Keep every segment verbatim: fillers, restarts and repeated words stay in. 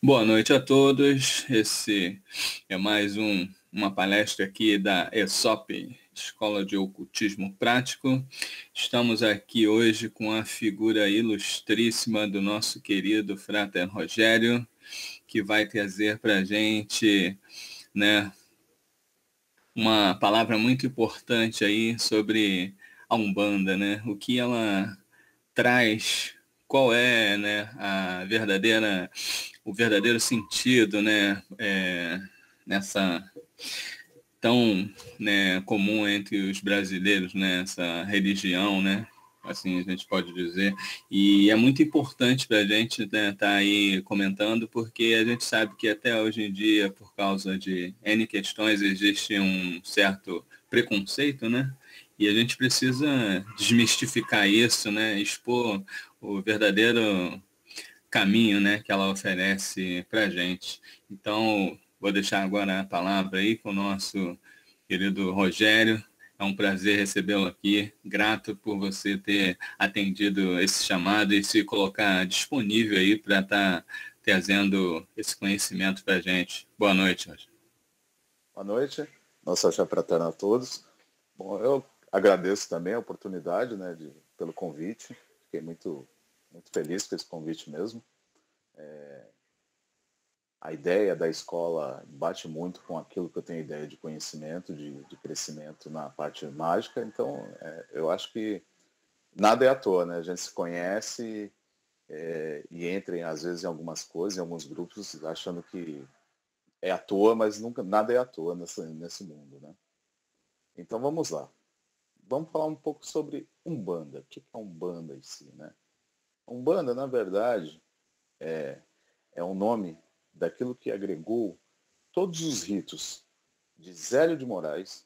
Boa noite a todos. Esse é mais um, uma palestra aqui da ESOP, Escola de Ocultismo Prático. Estamos aqui hoje com a figura ilustríssima do nosso querido Frater Rogério, que vai trazer para a gente, né, uma palavra muito importante aí sobre a Umbanda, né? O que ela traz, qual é, né, a verdadeira, o verdadeiro sentido, né, é, nessa tão, né, comum entre os brasileiros, né, essa religião, né, assim a gente pode dizer, e é muito importante para a gente estar, né, tá aí comentando, porque a gente sabe que até hoje em dia, por causa de N questões, existe um certo preconceito, né, e a gente precisa desmistificar isso, né, expor o verdadeiro caminho, né, que ela oferece para a gente. Então, vou deixar agora a palavra aí com o nosso querido Rogério. É um prazer recebê-lo aqui. Grato por você ter atendido esse chamado e se colocar disponível aí para estar trazendo esse conhecimento para a gente. Boa noite, Rogério. Boa noite, nossa axé fraterna a todos. Bom, eu agradeço também a oportunidade, né, de, pelo convite. Fiquei muito, muito feliz com esse convite mesmo. É, a ideia da escola bate muito com aquilo que eu tenho ideia de conhecimento, de, de crescimento na parte mágica. Então, é, eu acho que nada é à toa, né? A gente se conhece é, e entra, em, às vezes, em algumas coisas, em alguns grupos, achando que é à toa, mas nunca nada é à toa nessa, nesse mundo, né? Então, vamos lá. Vamos falar um pouco sobre Umbanda. O que é Umbanda em si, né? Umbanda, na verdade, é, é um nome daquilo que agregou todos os ritos de Zélio de Moraes,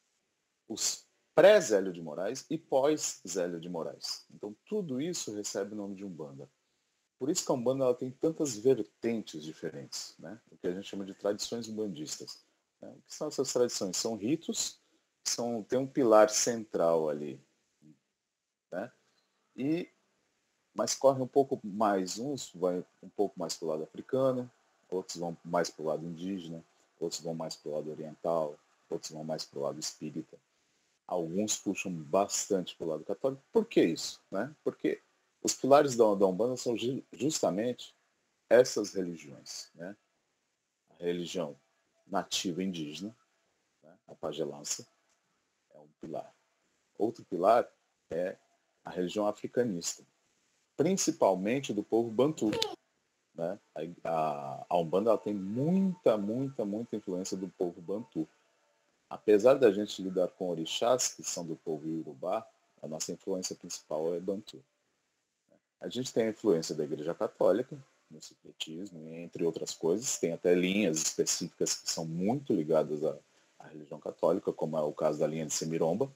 os pré-Zélio de Moraes e pós-Zélio de Moraes. Então, tudo isso recebe o nome de Umbanda. Por isso que a Umbanda ela tem tantas vertentes diferentes, né? O que a gente chama de tradições umbandistas. Né? O que são essas tradições? São ritos que são, tem um pilar central ali, né? E, mas corre um pouco mais, uns vai um pouco mais para o lado africano, outros vão mais para o lado indígena, outros vão mais para o lado oriental, outros vão mais para o lado espírita. Alguns puxam bastante para o lado católico. Por que isso? Né? Porque os pilares da, da Umbanda são justamente essas religiões. Né? A religião nativa indígena, né? A pagelança, é um pilar. Outro pilar é a religião africanista, principalmente do povo Bantu. Né? A, a Umbanda ela tem muita, muita, muita influência do povo Bantu. Apesar da gente lidar com orixás, que são do povo Iorubá, a nossa influência principal é Bantu. A gente tem a influência da Igreja Católica, no secretismo, entre outras coisas. Tem até linhas específicas que são muito ligadas à, à religião católica, como é o caso da linha de Semiromba.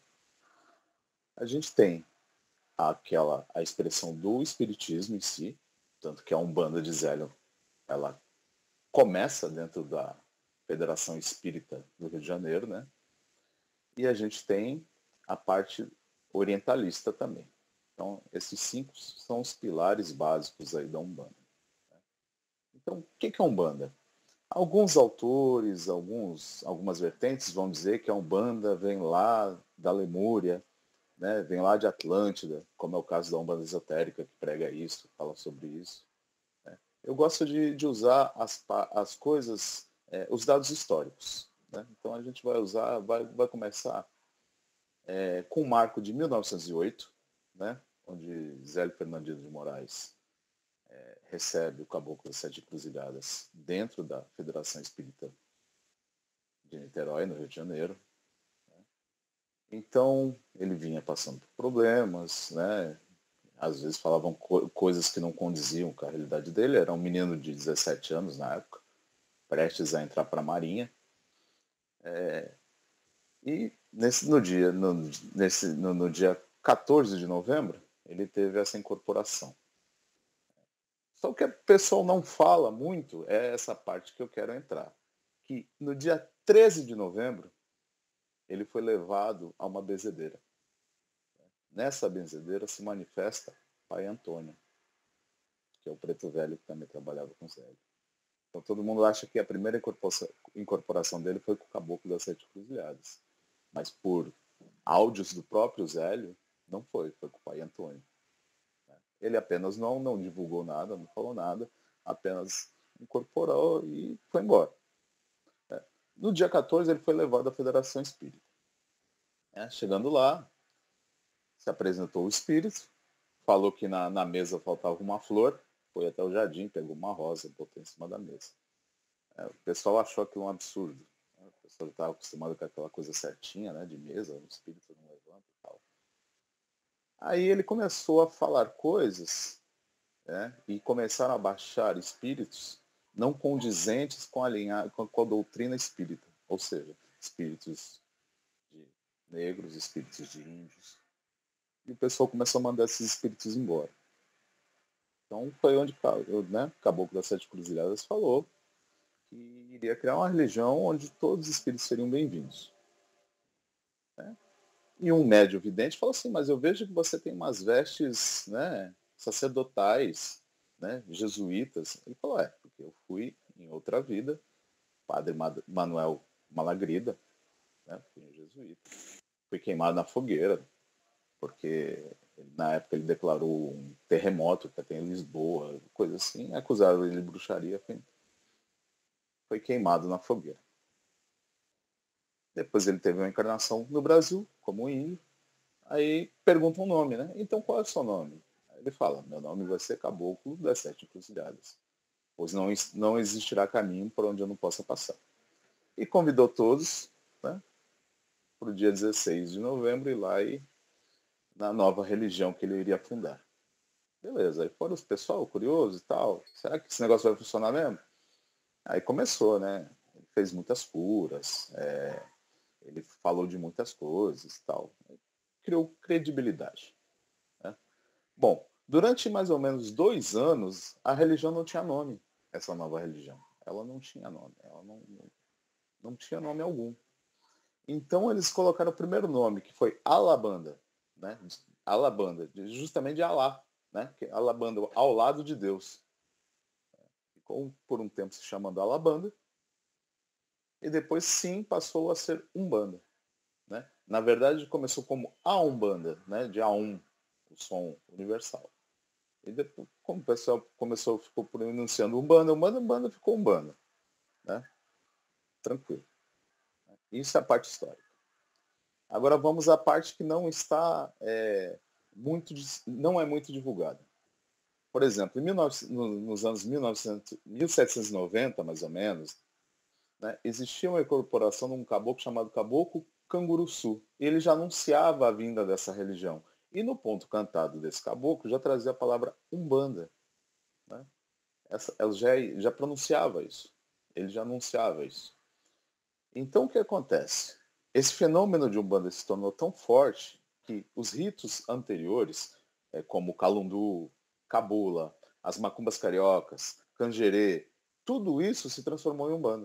A gente tem aquela, a expressão do espiritismo em si, tanto que a Umbanda de Zélio, ela começa dentro da Federação Espírita do Rio de Janeiro, né? E a gente tem a parte orientalista também. Então, esses cinco são os pilares básicos aí da Umbanda. Então, o que é a Umbanda? Alguns autores, alguns, algumas vertentes vão dizer que a Umbanda vem lá da Lemúria, né? Vem lá de Atlântida, como é o caso da Umbanda Esotérica, que prega isso, fala sobre isso. Né? Eu gosto de, de usar as, as coisas, é, os dados históricos. Né? Então, a gente vai usar, vai, vai começar É, com o marco de mil novecentos e oito, né, onde Zélio Fernandino de Moraes é, recebe o Caboclo das Sete Cruzigadas dentro da Federação Espírita de Niterói, no Rio de Janeiro. Né. Então, ele vinha passando por problemas, né, às vezes falavam co coisas que não condiziam com a realidade dele. Era um menino de dezessete anos na época, prestes a entrar para a Marinha. É, E nesse, no, dia, no, nesse, no, no dia quatorze de novembro, ele teve essa incorporação. Só que o pessoal não fala muito, é essa parte que eu quero entrar. Que no dia treze de novembro, ele foi levado a uma benzedeira. Nessa benzedeira se manifesta Pai Antônio, que é o preto velho que também trabalhava com Zélio. Então todo mundo acha que a primeira incorporação, incorporação dele foi com o Caboclo das Sete Cruzilhadas. Mas por áudios do próprio Zélio, não foi, foi com o pai Antônio. Ele apenas não, não divulgou nada, não falou nada, apenas incorporou e foi embora. No dia quatorze, ele foi levado à Federação Espírita. Chegando lá, se apresentou o espírito, falou que na, na mesa faltava uma flor, foi até o jardim, pegou uma rosa, botou em cima da mesa. É, o pessoal achou aquilo um absurdo. Né? O pessoal estava acostumado com aquela coisa certinha, né, de mesa, o espírito não levanta e tal. Aí ele começou a falar coisas, né, e começaram a baixar espíritos não condizentes com a, linha, com a doutrina espírita, ou seja, espíritos de negros, espíritos de índios. E o pessoal começou a mandar esses espíritos embora. Então foi onde, né, o Caboclo das Sete Cruzilhadas falou que iria criar uma religião onde todos os espíritos seriam bem-vindos. Né? E um médio vidente falou assim, mas eu vejo que você tem umas vestes, né, sacerdotais, né, jesuítas. Ele falou, é, porque eu fui em outra vida, padre Manuel Malagrida, né, fui um jesuíta. Fui queimado na fogueira, porque na época ele declarou um terremoto que até em Lisboa, coisa assim, acusaram ele de bruxaria, foi, foi queimado na fogueira. Depois ele teve uma encarnação no Brasil, como índio, aí pergunta um nome, né? Então qual é o seu nome? Aí ele fala, meu nome vai ser Caboclo das Sete Encruzilhadas, pois não, não existirá caminho por onde eu não possa passar. E convidou todos, né, para o dia dezesseis de novembro ir lá e na nova religião que ele iria fundar. Beleza, aí foram os pessoal curioso e tal, será que esse negócio vai funcionar mesmo? Aí começou, né? Ele fez muitas curas, é, ele falou de muitas coisas e tal. Criou credibilidade. Né? Bom, durante mais ou menos dois anos, a religião não tinha nome, essa nova religião. Ela não tinha nome, ela não, não, não tinha nome algum. Então eles colocaram o primeiro nome, que foi Alabanda, né? Alabanda, justamente de Alá, né? Que Alabanda, ao lado de Deus. Ficou por um tempo se chamando Alabanda, e depois sim passou a ser Umbanda. Né? Na verdade começou como A Umbanda, né? De A um, o som universal. E depois, como o pessoal começou, ficou pronunciando Umbanda, Umbanda, Umbanda, ficou Umbanda. Né? Tranquilo. Isso é a parte histórica. Agora vamos à parte que não está é, muito, não é muito divulgada. Por exemplo, em mil e novecentos, nos anos mil e novecentos, mil setecentos e noventa, mais ou menos, né, existia uma incorporação de um caboclo chamado Caboclo Canguruçu. Ele já anunciava a vinda dessa religião. E no ponto cantado desse caboclo já trazia a palavra Umbanda. Né? Essa, ela já, já pronunciava isso. Ele já anunciava isso. Então o que acontece? Esse fenômeno de Umbanda se tornou tão forte que os ritos anteriores, como Calundu, Cabula, as macumbas cariocas, Canjerê, tudo isso se transformou em Umbanda.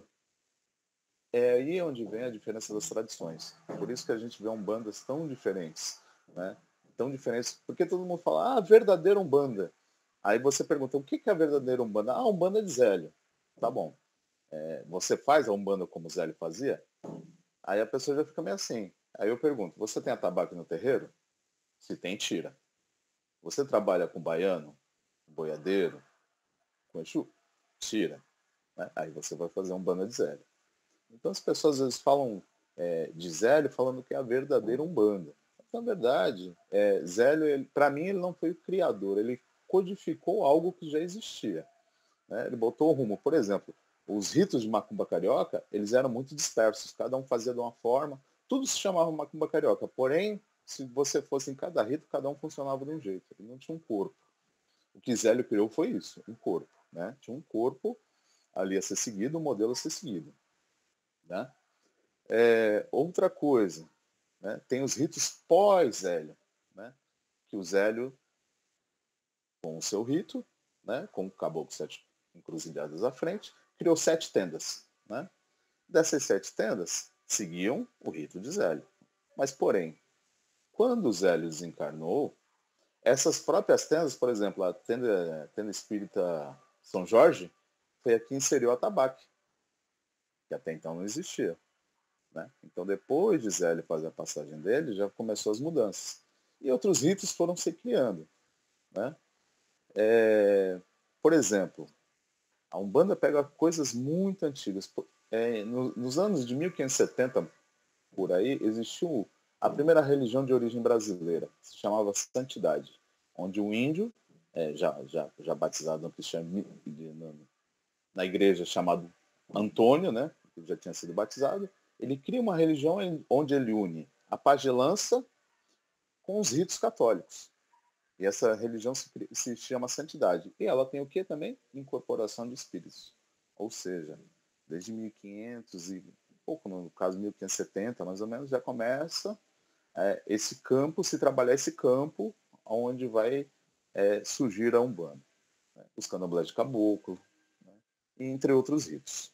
É aí onde vem a diferença das tradições. Por isso que a gente vê umbandas tão diferentes. Né? Tão diferentes. Porque todo mundo fala, ah, verdadeira Umbanda. Aí você pergunta, o que é a verdadeira Umbanda? Ah, Umbanda de Zélio. Tá bom. É, você faz a Umbanda como o Zélio fazia? Aí a pessoa já fica meio assim. Aí eu pergunto, você tem atabaque no terreiro? Se tem, tira. Você trabalha com baiano, com boiadeiro, com Exu? Tira. Né? Aí você vai fazer um Umbanda de Zélio. Então as pessoas às vezes falam é, de Zélio falando que é a verdadeira Umbanda. Mas, na verdade, é, Zélio, para mim, ele não foi o criador. Ele codificou algo que já existia. Né? Ele botou o rumo. Por exemplo, os ritos de macumba carioca, eles eram muito dispersos, cada um fazia de uma forma, tudo se chamava macumba carioca, porém, se você fosse em cada rito, cada um funcionava de um jeito, ele não tinha um corpo. O que Zélio criou foi isso, um corpo, né? Tinha um corpo ali a ser seguido, um modelo a ser seguido. Né? É, outra coisa, né? Tem os ritos pós-Zélio, né? Que o Zélio, com o seu rito, né? Com o caboclo sete encruzilhadas à frente, criou sete tendas. Né? Dessas sete tendas, seguiam o rito de Zélio. Mas, porém, quando Zélio desencarnou, essas próprias tendas, por exemplo, a tenda, tenda espírita São Jorge, foi a que inseriu a tabaque, que até então não existia. Né? Então, depois de Zélio fazer a passagem dele, já começou as mudanças. E outros ritos foram se criando. Né? É, por exemplo, a Umbanda pega coisas muito antigas. É, no, nos anos de mil quinhentos e setenta, por aí, existiu a primeira religião de origem brasileira, que se chamava Santidade, onde o índio, é, já, já, já batizado no cristianismo, na igreja chamado Antônio, né, que já tinha sido batizado, ele cria uma religião onde ele une a pagelança com os ritos católicos. E essa religião se, se chama Santidade. E ela tem o que também? Incorporação de espíritos. Ou seja, desde mil e quinhentos e pouco, no caso mil quinhentos e setenta, mais ou menos, já começa é, esse campo, se trabalhar esse campo onde vai é, surgir a Umbanda. Né? Os candomblés de caboclo, né? Entre outros ritos.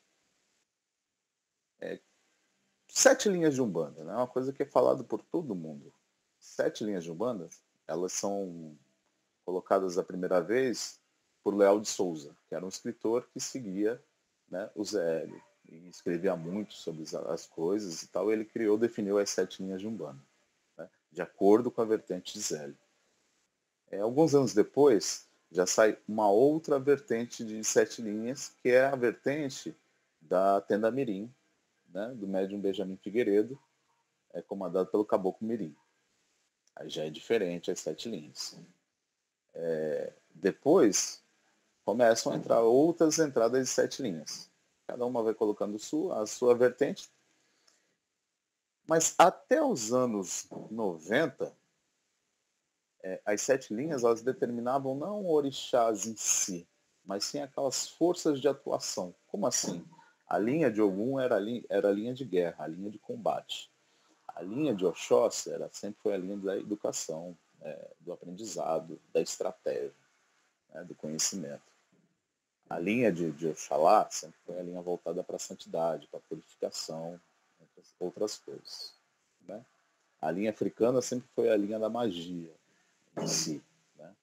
É, sete linhas de Umbanda, né? É uma coisa que é falada por todo mundo. Sete linhas de Umbanda, elas são colocadas a primeira vez por Leal de Souza, que era um escritor que seguia, né, o Zélio, e escrevia muito sobre as coisas e tal. Ele criou, definiu as sete linhas de Umbanda, né, de acordo com a vertente de Zélio. É, alguns anos depois, já sai uma outra vertente de sete linhas, que é a vertente da Tenda Mirim, né, do médium Benjamin Figueiredo, é comandado pelo Caboclo Mirim. Aí já é diferente as sete linhas. É, depois começam a entrar outras entradas de sete linhas. Cada uma vai colocando sua, a sua vertente. Mas até os anos noventa, é, as sete linhas elas determinavam não orixás em si, mas sim aquelas forças de atuação. Como assim? A linha de Ogum era a linha, era a linha de guerra, a linha de combate. A linha de Oxóssi era, sempre foi a linha da educação, é, do aprendizado, da estratégia, né, do conhecimento. A linha de, de Oxalá sempre foi a linha voltada para a santidade, para a purificação, entre outras coisas. Né? A linha africana sempre foi a linha da magia em si. Né?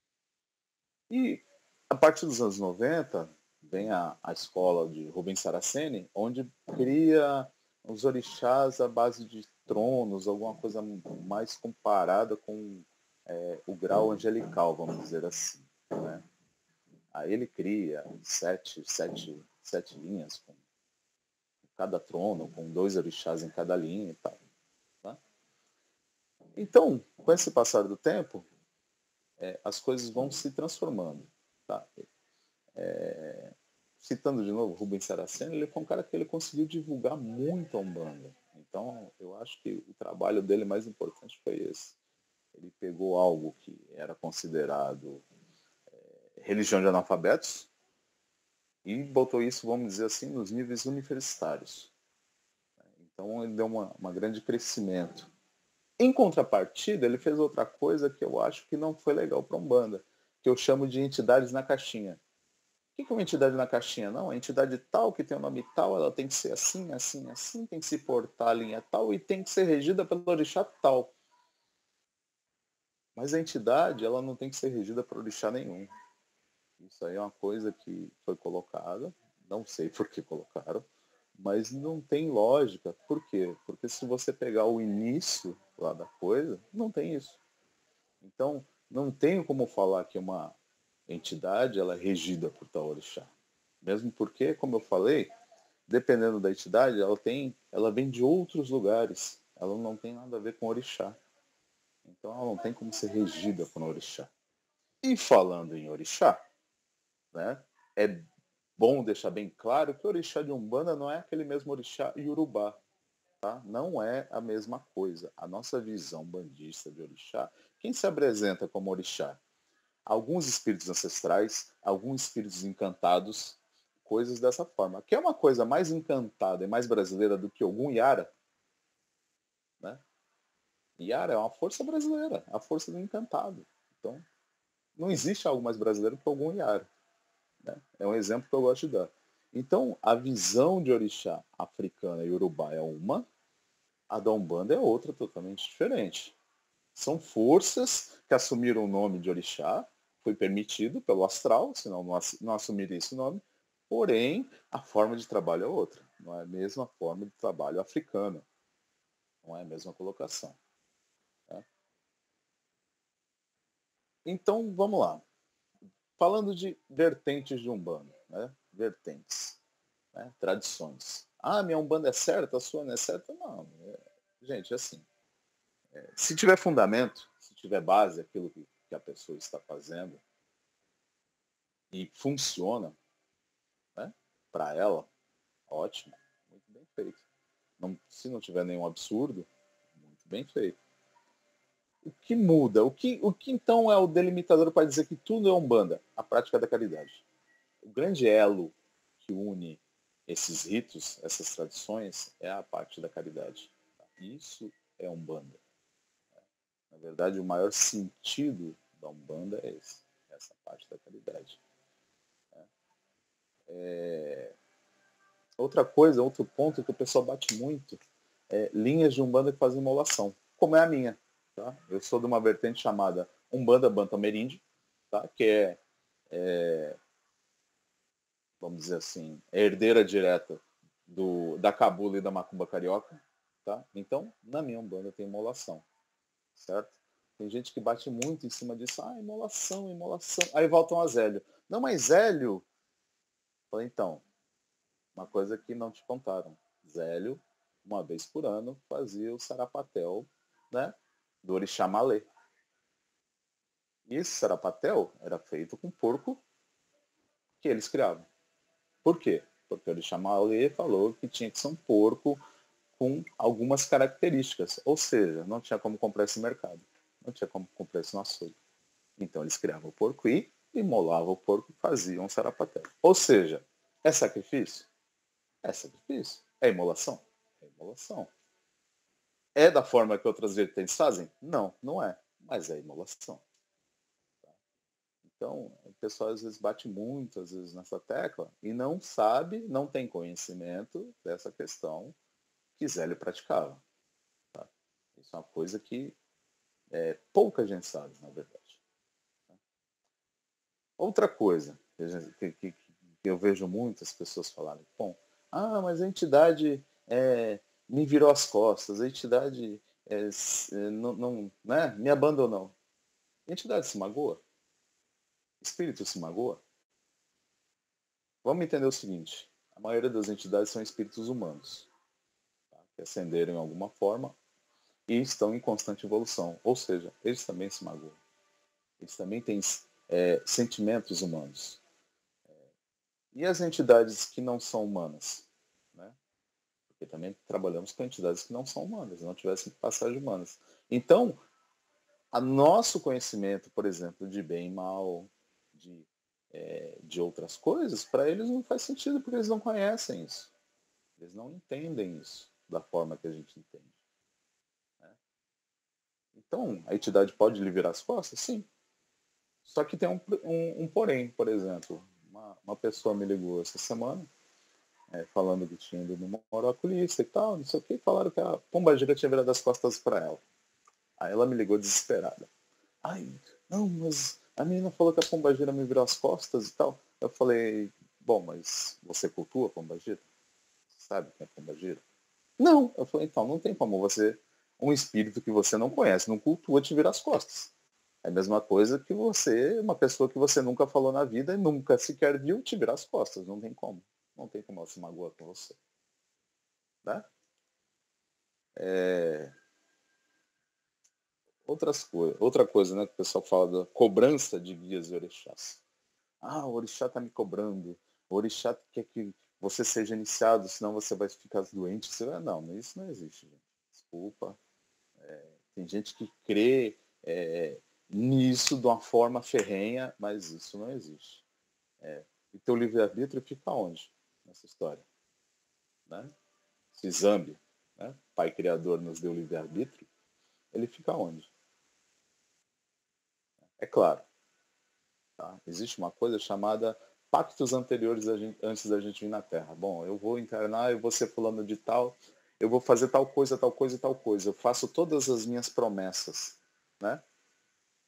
E a partir dos anos noventa, vem a, a escola de Rubens Saraceni, onde cria os orixás à base de tronos, alguma coisa mais comparada com é, o grau angelical, vamos dizer assim. Né? Aí ele cria sete, sete, sete linhas, com cada trono, com dois orixás em cada linha e tal. Tá? Então, com esse passar do tempo, é, as coisas vão se transformando. Tá? É, citando de novo Rubens Saraceni, ele foi um cara que ele conseguiu divulgar muito a Umbanda. Então, eu acho que o trabalho dele mais importante foi esse. Ele pegou algo que era considerado é, religião de analfabetos e botou isso, vamos dizer assim, nos níveis universitários. Então, ele deu uma, uma grande crescimento. Em contrapartida, ele fez outra coisa que eu acho que não foi legal para a Umbanda, que eu chamo de entidades na caixinha. O que é uma entidade na caixinha? Não, a entidade tal, que tem o nome tal, ela tem que ser assim, assim, assim, tem que se portar a linha tal e tem que ser regida pelo orixá tal. Mas a entidade, ela não tem que ser regida por orixá nenhum. Isso aí é uma coisa que foi colocada, não sei por que colocaram, mas não tem lógica. Por quê? Porque se você pegar o início lá da coisa, não tem isso. Então, não tenho como falar que uma entidade ela é regida por tal orixá. Mesmo porque, como eu falei, dependendo da entidade, ela tem, ela vem de outros lugares. Ela não tem nada a ver com orixá. Então ela não tem como ser regida por um orixá. E falando em orixá, né, é bom deixar bem claro que o orixá de Umbanda não é aquele mesmo orixá iorubá. Tá? Não é a mesma coisa. A nossa visão bandista de orixá, quem se apresenta como orixá? Alguns espíritos ancestrais, alguns espíritos encantados, coisas dessa forma. Quer uma coisa mais encantada e mais brasileira do que algum Yara? Né? Yara é uma força brasileira, a força do encantado. Então, não existe algo mais brasileiro que algum Yara. Né? É um exemplo que eu gosto de dar. Então, a visão de orixá africana e urubá é uma, a da Umbanda é outra, totalmente diferente. São forças que assumiram o nome de orixá, foi permitido pelo astral, senão não assumiria esse nome, Porém, a forma de trabalho é outra. Não é a mesma forma de trabalho africana. Não é a mesma colocação. Né? Então, vamos lá. Falando de vertentes de Umbanda, né? Vertentes, né? Tradições. Ah, minha Umbanda é certa, a sua não é certa? Não. É... Gente, é assim. É... Se tiver fundamento, se tiver base, aquilo que, que a pessoa está fazendo, e funciona, né? Para ela, ótimo, muito bem feito. Não, se não tiver nenhum absurdo, muito bem feito. O que muda? O que, o que então é o delimitador para dizer que tudo é Umbanda? A prática da caridade. O grande elo que une esses ritos, essas tradições, é a parte da caridade. Isso é Umbanda. Na verdade, o maior sentido da Umbanda é esse, essa parte da caridade. É... Outra coisa, outro ponto que o pessoal bate muito é linhas de Umbanda que fazem imolação, como é a minha. Tá? Eu sou de uma vertente chamada Umbanda Bantamerinde, tá? Que é, é, vamos dizer assim, é herdeira direta do, da cabula e da macumba carioca. Tá? Então, na minha Umbanda tem imolação, certo? Tem gente que bate muito em cima disso, ah, imolação, imolação. Aí voltam a Zélio. Não, mas Zélio... Falei, então, uma coisa que não te contaram. Zélio, uma vez por ano, fazia o sarapatel, né, do orixá Malê. E esse sarapatel era feito com porco que eles criavam. Por quê? Porque o orixá Malê falou que tinha que ser um porco com algumas características. Ou seja, não tinha como comprar esse mercado. Não tinha como comprar esse no açougue. Então eles criavam o porco e imolavam o porco e faziam um sarapatel. Ou seja, é sacrifício? É sacrifício. É imolação? É imolação. É da forma que outras vertentes fazem? Não, não é. Mas é imolação. Então, o pessoal às vezes bate muito, às vezes, nessa tecla e não sabe, não tem conhecimento dessa questão que Zélio praticava. Tá? Isso é uma coisa que é, pouca gente sabe, na verdade. Outra coisa que, que, que eu vejo muitas pessoas falarem, bom, ah, mas a entidade é, me virou as costas, a entidade é, não, não, né, me abandonou. A entidade se magoa? Espírito se magoa? Vamos entender o seguinte, a maioria das entidades são espíritos humanos, tá? Que ascenderam em alguma forma e estão em constante evolução, ou seja, eles também se magoam. Eles também têm é, sentimentos humanos. E as entidades que não são humanas? Né? Porque também trabalhamos com entidades que não são humanas, não tivessem passagem humanas. Então, a nosso conhecimento, por exemplo, de bem e mal, de, é, de outras coisas, para eles não faz sentido, porque eles não conhecem isso. Eles não entendem isso da forma que a gente entende. Né? Então, a entidade pode lhe virar as costas? Sim. Só que tem um, um, um porém, por exemplo. Uma, uma pessoa me ligou essa semana, é, falando que tinha ido no oculista e tal, não sei o que, e falaram que a pombagira tinha virado as costas para ela. Aí ela me ligou desesperada. Ai, não, mas a menina falou que a pombagira me virou as costas e tal. Eu falei, bom, mas você cultua a pombagira? Você sabe quem é pombagira? Não. Eu falei, então, não tem como você, um espírito que você não conhece, não cultua, te virar as costas. É a mesma coisa que você, uma pessoa que você nunca falou na vida e nunca sequer viu, te virar as costas. Não tem como. Não tem como ela se magoar com você. Né? É... Outras co... Outra coisa, né, que o pessoal fala da cobrança de guias e orixás. Ah, o orixá está me cobrando. O orixá quer que você seja iniciado, senão você vai ficar doente. Você vai... Não, isso não existe, gente. Desculpa. É... Tem gente que crê é... nisso de uma forma ferrenha, mas isso não existe. É... E teu livre-arbítrio fica onde nessa história? Né? Se Zambi, né? Pai Criador, nos deu livre-arbítrio, ele fica onde? É claro, tá? Existe uma coisa chamada pactos anteriores gente, antes da gente vir na Terra. Bom, eu vou encarnar, eu vou ser fulano de tal, eu vou fazer tal coisa, tal coisa e tal coisa. Eu faço todas as minhas promessas, né?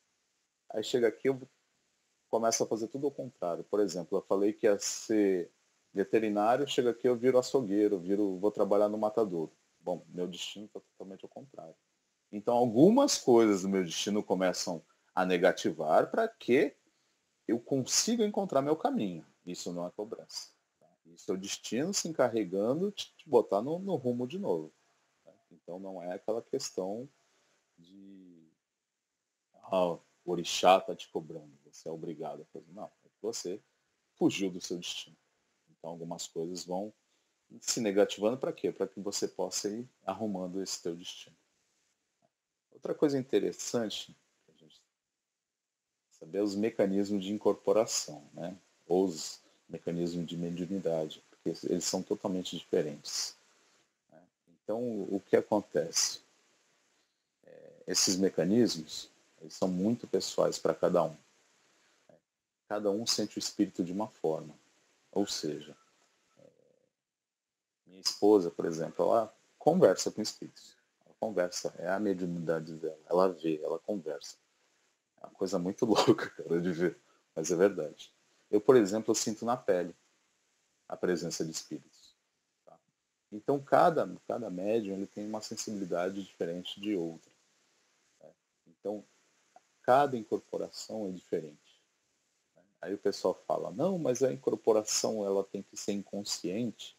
Aí chega aqui, eu começo a fazer tudo ao contrário. Por exemplo, eu falei que ia ser veterinário, chega aqui, eu viro açougueiro, eu viro, vou trabalhar no matadouro. Bom, meu destino está totalmente ao contrário. Então, algumas coisas do meu destino começam a negativar para que eu consiga encontrar meu caminho. Isso não é cobrança. Tá? Isso é o destino se encarregando de te botar no, no rumo de novo. Tá? Então, não é aquela questão de ah, o orixá está te cobrando, você é obrigado a fazer. Não, é que você fugiu do seu destino. Então, algumas coisas vão se negativando para quê? Para que você possa ir arrumando esse teu destino. Outra coisa interessante, a gente saber os mecanismos de incorporação, né? Ou os mecanismos de mediunidade, porque eles são totalmente diferentes. Né? Então, o que acontece? É, esses mecanismos, eles são muito pessoais para cada um. Né? Cada um sente o espírito de uma forma. Ou seja, minha esposa, por exemplo, ela conversa com espíritos. Ela conversa, é a mediunidade dela. Ela vê, ela conversa. É uma coisa muito louca, cara, de ver. Mas é verdade. Eu, por exemplo, eu sinto na pele a presença de espíritos. Tá? Então, cada, cada médium ele tem uma sensibilidade diferente de outra. Né? Então, cada incorporação é diferente. Né? Aí o pessoal fala, não, mas a incorporação ela tem que ser inconsciente.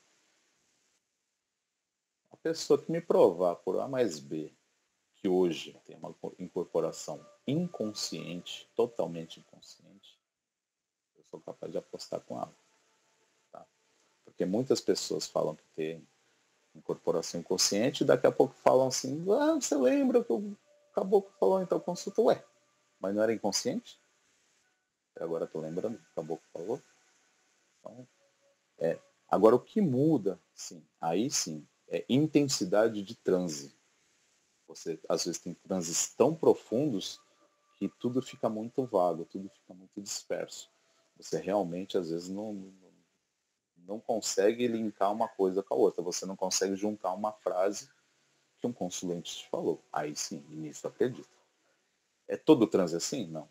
A pessoa que me provar por A mais B que hoje tem uma incorporação inconsciente, totalmente inconsciente, eu sou capaz de apostar com ela. Tá? Porque muitas pessoas falam que tem incorporação inconsciente e daqui a pouco falam assim, ah, você lembra que o caboclo falou então consulta? Ué, mas não era inconsciente? Agora estou lembrando que o caboclo falou. Então, é. Agora o que muda, sim, aí sim, é intensidade de transe. Você às vezes tem transes tão profundos que tudo fica muito vago, tudo fica muito disperso. Você realmente às vezes não, não, não consegue linkar uma coisa com a outra. Você não consegue juntar uma frase que um consulente te falou. Aí sim, nisso acredito. É todo transe assim? Não.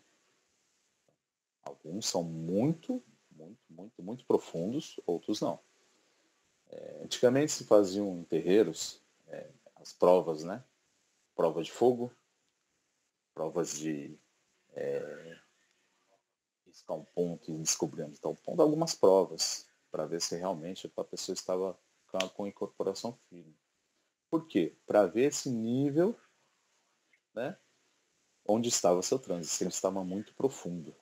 Alguns são muito, muito, muito, muito profundos, outros não. É, antigamente se faziam em terreiros é, as provas, né? Prova de fogo, provas de é, riscar um ponto e descobrir onde está o ponto, algumas provas, para ver se realmente a pessoa estava com a incorporação firme. Por quê? Para ver esse nível, né, onde estava seu trânsito, se ele estava muito profundo.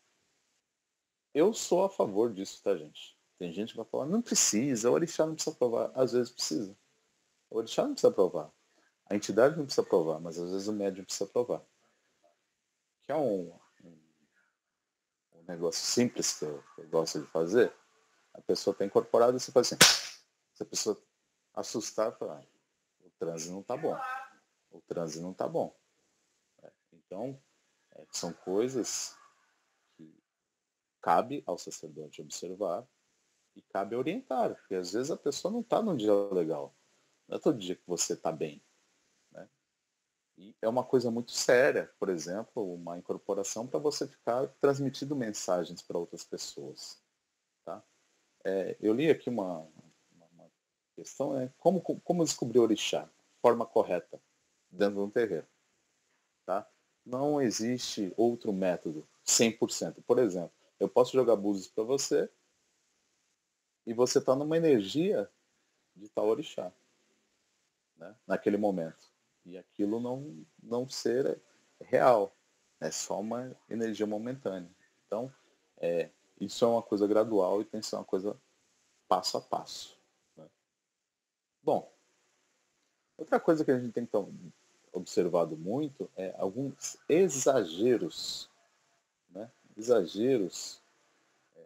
Eu sou a favor disso, tá, gente? Tem gente que vai falar, não precisa, o orixá não precisa provar. Às vezes precisa. O orixá não precisa provar. A entidade não precisa provar, mas às vezes o médium precisa provar. Que é um, um, um negócio simples que eu, que eu gosto de fazer. A pessoa está incorporada e você faz assim. Se a pessoa assustar, fala, ah, o transe não está bom. O transe não está bom. É, então, é, são coisas que cabe ao sacerdote observar e cabe orientar, porque às vezes a pessoa não está num dia legal. Não é todo dia que você está bem. Né? E é uma coisa muito séria, por exemplo, uma incorporação para você ficar transmitindo mensagens para outras pessoas. Tá? É, eu li aqui uma, uma, uma questão, é como, como descobrir o orixá, forma correta, dentro de um terreiro. Tá? Não existe outro método cem por cento. Por exemplo, eu posso jogar búzios para você e você está numa energia de tal orixá, né? Naquele momento. E aquilo não, não ser real. É só uma energia momentânea. Então, é, isso é uma coisa gradual e tem que ser uma coisa passo a passo. Né? Bom, outra coisa que a gente tem que ter observado muito é alguns exageros, né? Exageros é,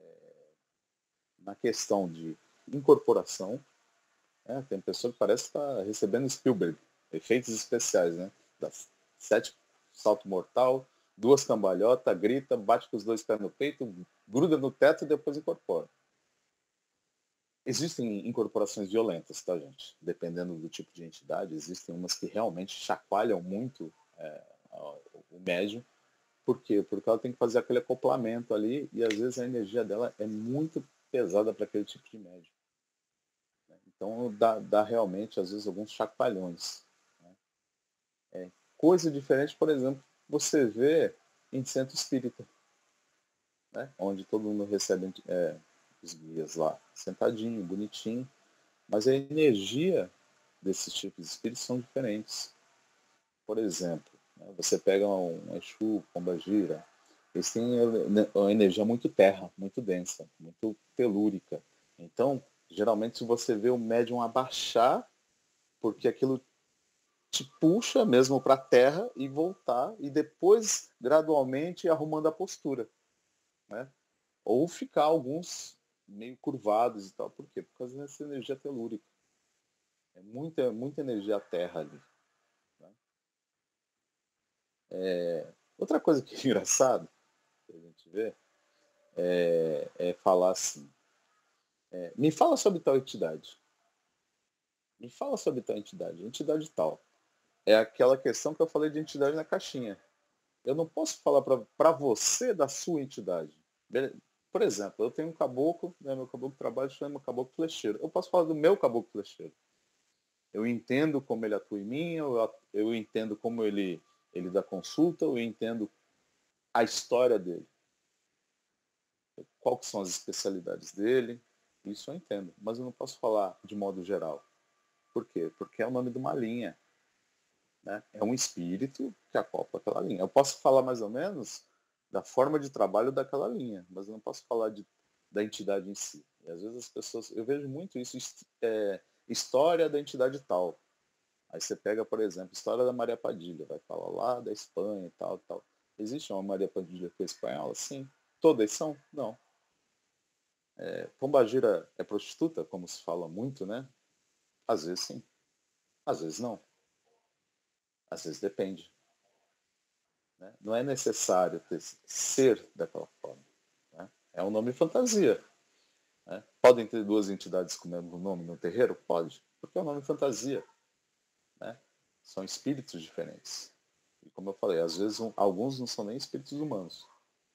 na questão de incorporação. Né? Tem pessoa que parece estar tá recebendo Spielberg, efeitos especiais, né? Das sete salto mortal, duas cambalhotas, grita, bate com os dois pés no peito, gruda no teto e depois incorpora. Existem incorporações violentas, tá, gente? Dependendo do tipo de entidade, existem umas que realmente chacoalham muito é, o médium. Por quê? Porque ela tem que fazer aquele acoplamento ali e às vezes a energia dela é muito pesada para aquele tipo de médium. Então dá, dá realmente, às vezes, alguns chacoalhões. Né? É, coisa diferente, por exemplo, você vê em centro espírita, né? Onde todo mundo recebe é, os guias lá, sentadinho, bonitinho, mas a energia desses tipos de espíritos são diferentes. Por exemplo, né, você pega um Exu, Pombagira, eles têm uma energia muito terra, muito densa, muito telúrica. Então, geralmente, se você vê o médium abaixar, porque aquilo te puxa mesmo para a terra e voltar, e depois, gradualmente, arrumando a postura. Né? Ou ficar alguns meio curvados e tal. Por quê? Por causa dessa energia telúrica. É muita, muita energia terra ali. Né? É... Outra coisa que é engraçado, que a gente vê, é, é falar assim, é, me fala sobre tal entidade. Me fala sobre tal entidade. Entidade tal. É aquela questão que eu falei de entidade na caixinha. Eu não posso falar para você da sua entidade. Por exemplo, eu tenho um caboclo, né, meu caboclo trabalha, chama caboclo flecheiro. Eu posso falar do meu caboclo flecheiro. Eu entendo como ele atua em mim, eu, eu entendo como ele, ele dá consulta, eu entendo a história dele. Quais são as especialidades dele, isso eu entendo. Mas eu não posso falar de modo geral. Por quê? Porque é o nome de uma linha. Né? É um espírito que acopla aquela linha. Eu posso falar mais ou menos da forma de trabalho daquela linha, mas eu não posso falar de, da entidade em si. E às vezes as pessoas, eu vejo muito isso, é, história da entidade tal. Aí você pega, por exemplo, história da Maria Padilha, vai falar lá da Espanha e tal, tal. Existe uma Maria Padilha que é espanhola? Sim. Todas são? Não. É, Pombagira é prostituta, como se fala muito, né? Às vezes sim, às vezes não. Às vezes depende. Né? Não é necessário ter, ser daquela forma. Né? É um nome fantasia. Né? Podem ter duas entidades com o mesmo nome no terreiro? Pode, porque é um nome fantasia. Né? São espíritos diferentes. E como eu falei, às vezes um, alguns não são nem espíritos humanos.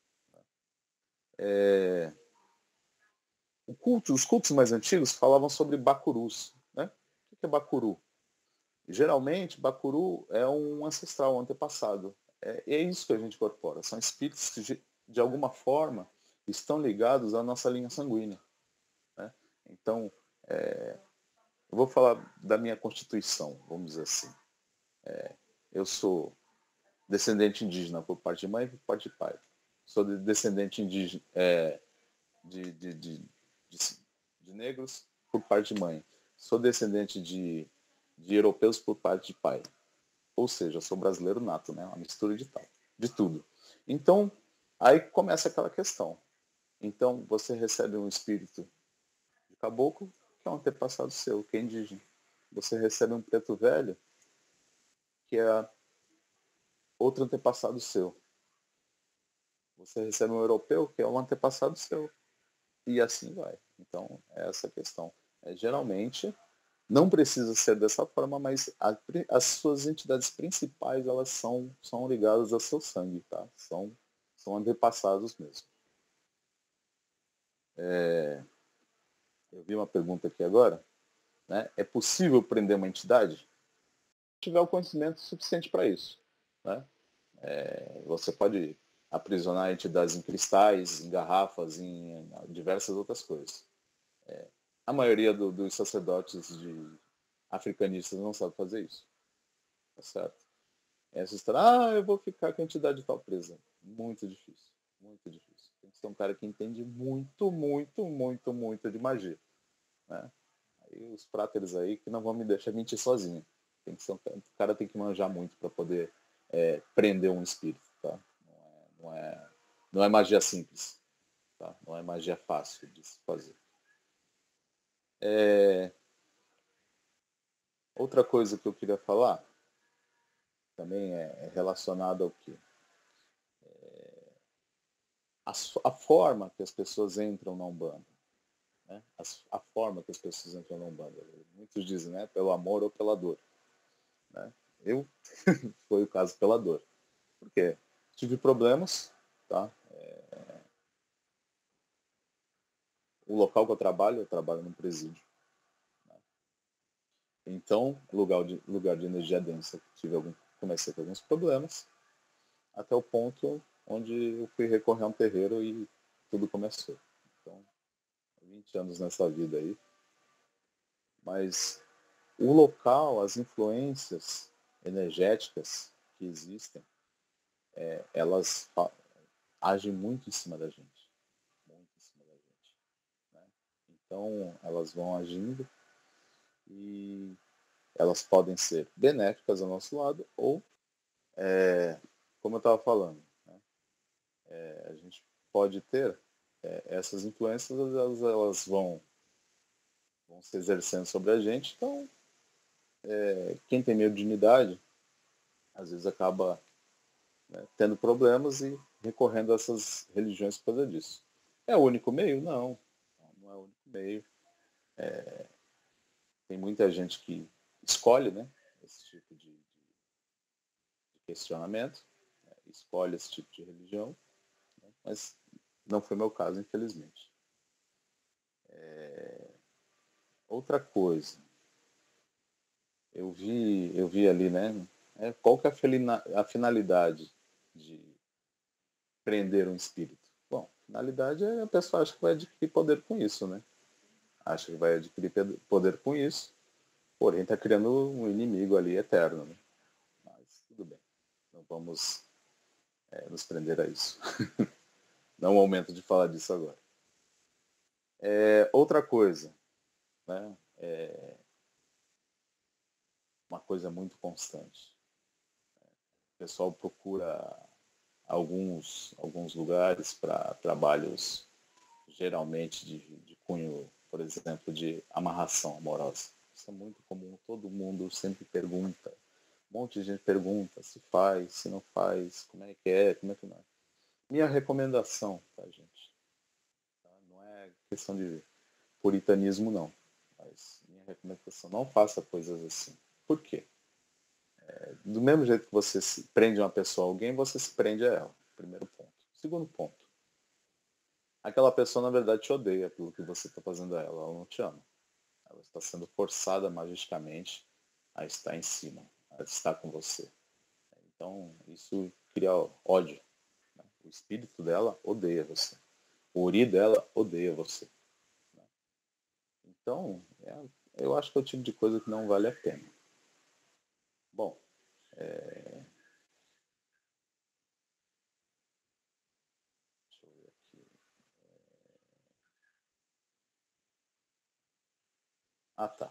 É... O culto, os cultos mais antigos falavam sobre bacurus. Né? O que é bacuru? Geralmente, bacuru é um ancestral, um antepassado. É, é isso que a gente incorpora. São espíritos que, de alguma forma, estão ligados à nossa linha sanguínea. Né? Então, é, eu vou falar da minha constituição, vamos dizer assim. É, eu sou descendente indígena por parte de mãe e por parte de pai. Sou de descendente indígena é, de, de, de, de, de negros por parte de mãe. Sou descendente de, de europeus por parte de pai. Ou seja, eu sou brasileiro nato, né? Uma mistura de tal, de tudo. Então, aí começa aquela questão. Então, você recebe um espírito de caboclo, que é um antepassado seu, que é indígena. Você recebe um preto velho, que é outro antepassado seu. Você recebe um europeu, que é um antepassado seu. E assim vai. Então, é essa a questão. É, geralmente, não precisa ser dessa forma, mas a, as suas entidades principais, elas são, são ligadas ao seu sangue, tá? São, são antepassados mesmo. É, eu vi uma pergunta aqui agora. Né? É possível prender uma entidade? Se tiver o conhecimento suficiente para isso. Né? É, você pode aprisionar entidades em cristais, em garrafas, em diversas outras coisas. É, a maioria do, dos sacerdotes de africanistas não sabe fazer isso. Tá certo? Essa história, ah, eu vou ficar com a entidade tal presa. Muito difícil. Muito difícil. Tem que ser um cara que entende muito, muito, muito, muito de magia. Né? Aí os práteres aí que não vão me deixar mentir sozinho. Tem que ser um, o cara tem que manjar muito para poder é, prender um espírito. Tá? Não, é, não, é, não é magia simples. Tá? Não é magia fácil de se fazer. É... Outra coisa que eu queria falar também é relacionada ao que? É... A, a forma que as pessoas entram na Umbanda. Né? A, a forma que as pessoas entram na Umbanda. Muitos dizem, né? Pelo amor ou pela dor. Né? Eu, foi o caso pela dor. Por quê? Tive problemas, tá? É... O local que eu trabalho, eu trabalho num presídio. Né? Então, lugar de, lugar de energia densa, tive algum, comecei a ter alguns problemas, até o ponto onde eu fui recorrer a um terreiro e tudo começou. Então, vinte anos nessa vida aí. Mas o local, as influências energéticas que existem, é, elas agem muito em cima da gente. Muito em cima da gente. Né? Então, elas vão agindo e elas podem ser benéficas ao nosso lado ou, é, como eu estava falando, né? é, a gente pode ter é, essas influências, elas, elas vão, vão se exercendo sobre a gente. Então, é, quem tem mediunidade, às vezes acaba, né, tendo problemas e recorrendo a essas religiões por causa disso. É o único meio? Não, não é o único meio. É, tem muita gente que escolhe, né, esse tipo de, de questionamento, né, escolhe esse tipo de religião, né, mas não foi meu caso, infelizmente. É, outra coisa, eu vi, eu vi ali, né, é, qual que é a finalidade de prender um espírito? Bom, a finalidade é a pessoa acha que vai adquirir poder com isso, né? Acha que vai adquirir poder com isso, porém está criando um inimigo ali eterno, né? Mas tudo bem, não vamos é, nos prender a isso. Não é o momento de falar disso agora. É, outra coisa, né? É uma coisa muito constante. O pessoal procura alguns, alguns lugares para trabalhos geralmente de, de cunho, por exemplo, de amarração amorosa. Isso é muito comum, todo mundo sempre pergunta. Um monte de gente pergunta se faz, se não faz, como é que é, como é que não é. Minha recomendação, tá, gente? Tá? Não é questão de puritanismo, não. Mas minha recomendação, não faça coisas assim. Por quê? É, do mesmo jeito que você se prende uma pessoa a alguém, você se prende a ela. Primeiro ponto. Segundo ponto. Aquela pessoa, na verdade, te odeia pelo que você está fazendo a ela. Ela não te ama. Ela está sendo forçada magicamente a estar em cima, a estar com você. Então, isso cria ódio. Né? O espírito dela odeia você. O ori dela odeia você. Né? Então, é, eu acho que é o tipo de coisa que não vale a pena. Bom, é... deixa eu ver aqui. Ah, tá.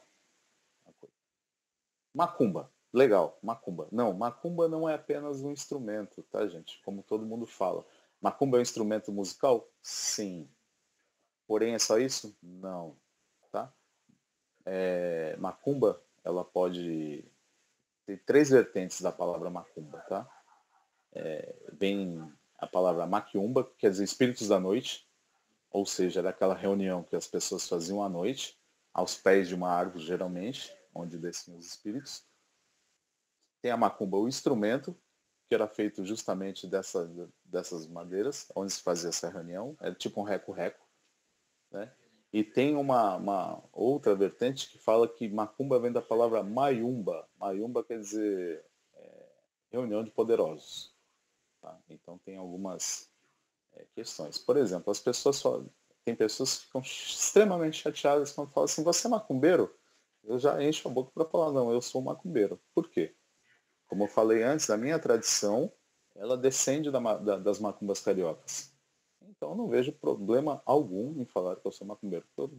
Macumba. Legal, macumba. Não, macumba não é apenas um instrumento, tá, gente? Como todo mundo fala. Macumba é um instrumento musical? Sim. Porém, é só isso? Não. Tá? É, macumba, ela pode ter três vertentes da palavra macumba, tá? É, vem a palavra maquiumba, que quer dizer espíritos da noite, ou seja, era aquela reunião que as pessoas faziam à noite, aos pés de uma árvore, geralmente, onde desciam os espíritos. Tem a macumba, o instrumento, que era feito justamente dessa, dessas madeiras, onde se fazia essa reunião, é tipo um reco-reco, né? E tem uma, uma outra vertente que fala que macumba vem da palavra maiumba. Maiumba quer dizer é, reunião de poderosos. Tá? Então tem algumas é, questões. Por exemplo, as pessoas só, tem pessoas que ficam extremamente chateadas quando falam assim, você é macumbeiro? Eu já encho a boca para falar, não, eu sou macumbeiro. Por quê? Como eu falei antes, a minha tradição, ela descende da, da, das macumbas cariocas. Então eu não vejo problema algum em falar que eu sou macumbeiro. Todo...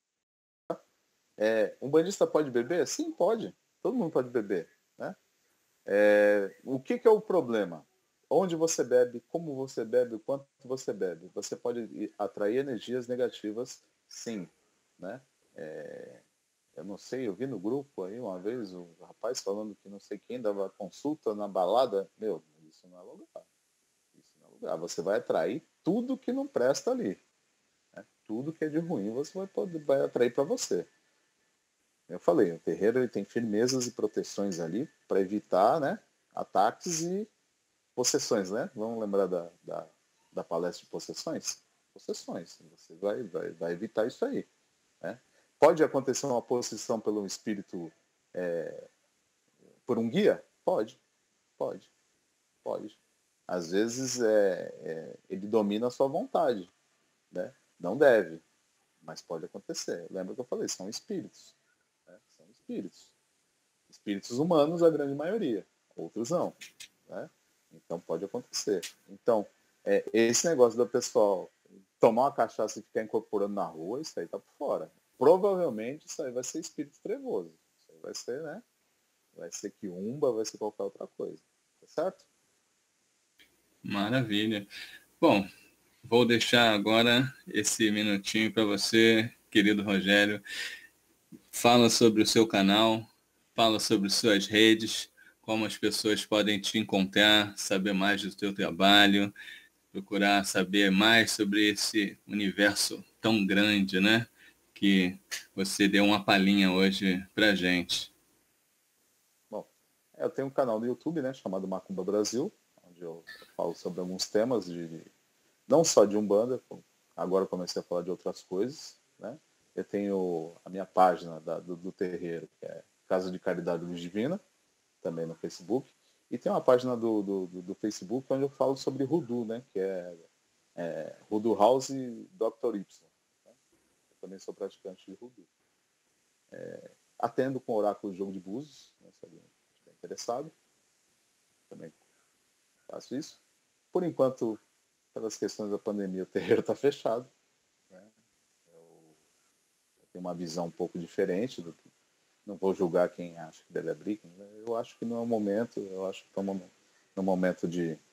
É, um bandista pode beber? Sim, pode. Todo mundo pode beber. Né? É, o que, que é o problema? Onde você bebe, como você bebe, o quanto você bebe. Você pode atrair energias negativas, sim. Né? É, eu não sei, eu vi no grupo aí uma vez o rapaz falando que não sei quem dava consulta na balada. Meu, isso não é lugar. Isso não é lugar. Você vai atrair tudo que não presta ali. Né? Tudo que é de ruim você vai, poder, vai atrair para você. Eu falei, o terreiro ele tem firmezas e proteções ali para evitar, né, ataques e possessões, né? Vamos lembrar da, da, da palestra de possessões? Possessões. Você vai, vai, vai evitar isso aí. Né? Pode acontecer uma possessão pelo espírito é, por um guia? Pode, pode, pode. Às vezes é, é, ele domina a sua vontade, né? Não deve, mas pode acontecer. Lembra que eu falei, são espíritos, né? São espíritos. Espíritos humanos, a grande maioria, outros não, né? Então pode acontecer. Então, é, esse negócio do pessoal tomar uma cachaça e ficar incorporando na rua, isso aí tá por fora. Provavelmente isso aí vai ser espírito trevoso. Isso aí vai ser, né? Vai ser quiumba, vai ser qualquer outra coisa. Tá certo? Maravilha. Bom, vou deixar agora esse minutinho para você, querido Rogério. Fala sobre o seu canal, fala sobre suas redes, como as pessoas podem te encontrar, saber mais do teu trabalho, procurar saber mais sobre esse universo tão grande, né? Que você deu uma palhinha hoje pra gente. Bom, eu tenho um canal no YouTube, né, chamado Macumba Brasil, onde eu falo sobre alguns temas de não só de Umbanda, agora eu comecei a falar de outras coisas, né? Eu tenho a minha página da, do, do terreiro, que é Casa de Caridade Luz Divina, também no Facebook. E tem uma página do, do, do Facebook onde eu falo sobre Hoodoo, né? Que é, é Hoodoo House doutor Y. Né? Eu também sou praticante de Hoodoo. É, atendo com oráculo de jogo de búzios, né, se alguém estiver interessado. Também faço isso. Por enquanto, pelas questões da pandemia, o terreiro está fechado. Né? Eu, eu tenho uma visão um pouco diferente do que. Não vou julgar quem acha que deve abrir. Eu acho que não é o momento. Eu acho que estamos no momento de, de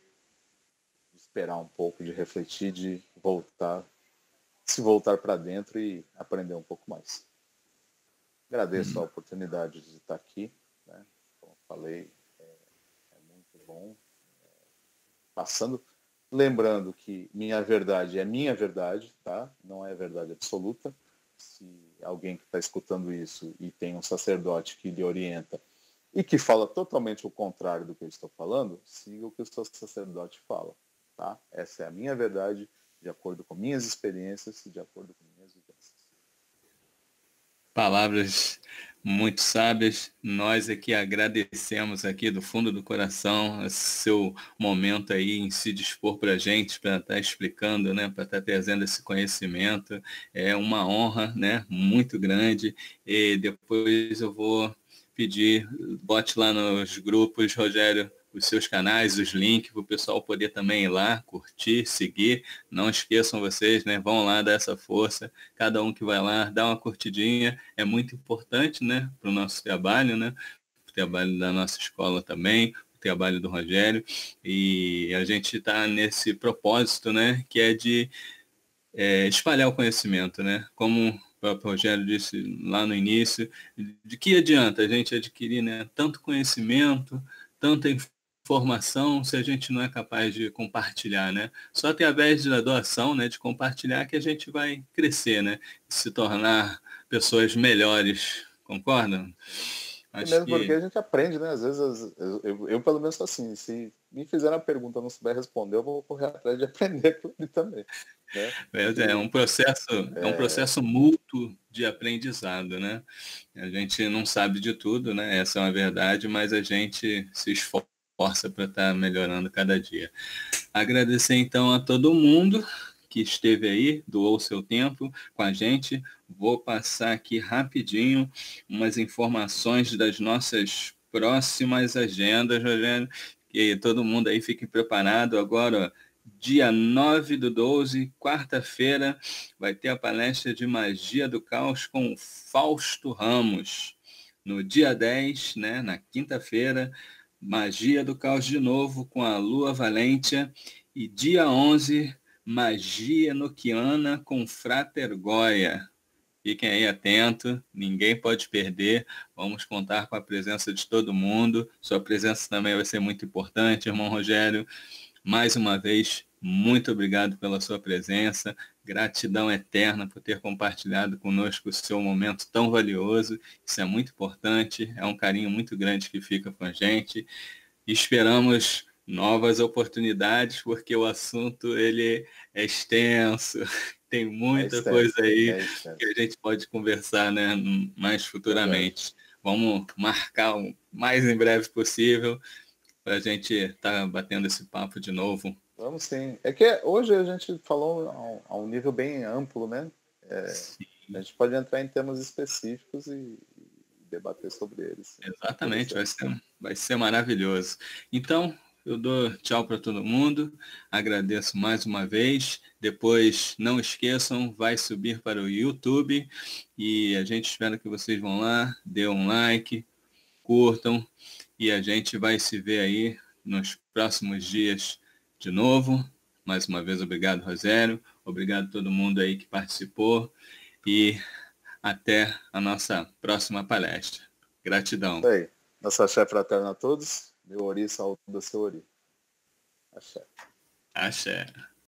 esperar um pouco, de refletir, de voltar, se voltar para dentro e aprender um pouco mais. Agradeço a oportunidade de estar aqui. Né? Como eu falei, é, é muito bom. É, passando, lembrando que minha verdade é minha verdade, tá? Não é verdade absoluta. Se alguém que está escutando isso e tem um sacerdote que lhe orienta e que fala totalmente o contrário do que eu estou falando, siga o que o seu sacerdote fala, tá? Essa é a minha verdade, de acordo com minhas experiências e de acordo com minhas vivências. Palavras muito sábias. Nós aqui agradecemos aqui do fundo do coração esse seu momento aí em se dispor para a gente, para estar explicando, né, para estar trazendo esse conhecimento. É uma honra, né, muito grande. E depois eu vou pedir, bote lá nos grupos, Rogério, os seus canais, os links, para o pessoal poder também ir lá, curtir, seguir. Não esqueçam vocês, né? Vão lá dar essa força. Cada um que vai lá, dá uma curtidinha. É muito importante, né? Para o nosso trabalho, né? Para o trabalho da nossa escola também, o trabalho do Rogério. E a gente está nesse propósito, né? Que é de é, espalhar o conhecimento, né? Como o próprio Rogério disse lá no início, de que adianta a gente adquirir, né, tanto conhecimento, tanta informação, se a gente não é capaz de compartilhar, né? Só através da doação, né, de compartilhar que a gente vai crescer, né? Se tornar pessoas melhores, concordam? E Acho mesmo porque que a gente aprende, né? Às vezes, eu, eu, eu pelo menos sou assim, se me fizeram a pergunta e eu não souber responder, eu vou correr atrás de aprender aquilo ali também. Né? é um processo, é um É, processo mútuo de aprendizado, né? A gente não sabe de tudo, né? Essa é uma verdade, mas a gente se esforça para estar melhorando cada dia. Agradecer então a todo mundo que esteve aí, doou seu tempo com a gente. Vou passar aqui rapidinho umas informações das nossas próximas agendas, Rogério, que todo mundo aí fique preparado. Agora, ó, dia nove do doze, quarta-feira, vai ter a palestra de Magia do Caos com o Fausto Ramos. No dia dez, né, na quinta-feira, Magia do Caos de novo com a Lua Valentia. E dia onze, Magia Noquiana com Frater Goya. Fiquem aí atentos, ninguém pode perder. Vamos contar com a presença de todo mundo. Sua presença também vai ser muito importante, irmão Rogério. Mais uma vez, muito obrigado pela sua presença. Gratidão eterna por ter compartilhado conosco o seu momento tão valioso. Isso é muito importante, é um carinho muito grande que fica com a gente. Esperamos novas oportunidades, porque o assunto ele é extenso, tem é muita coisa extenso, aí é que extenso. a gente pode conversar, né, mais Verdade. futuramente. vamos marcar o mais em breve possível para a gente estar tá batendo esse papo de novo. Vamos sim. É que hoje a gente falou a um, a um nível bem amplo, né? É, a gente pode entrar em temas específicos e, e debater sobre eles. Exatamente, vai ser, vai ser maravilhoso. Então, eu dou tchau para todo mundo, agradeço mais uma vez. Depois, não esqueçam, vai subir para o YouTube e a gente espera que vocês vão lá, dê um like, curtam e a gente vai se ver aí nos próximos dias de novo. Mais uma vez, obrigado, Rosério. Obrigado a todo mundo aí que participou e até a nossa próxima palestra. Gratidão. Isso aí. Nossa axé fraterna a todos. Meu ori, saúde do seu ori. Axé. Axé.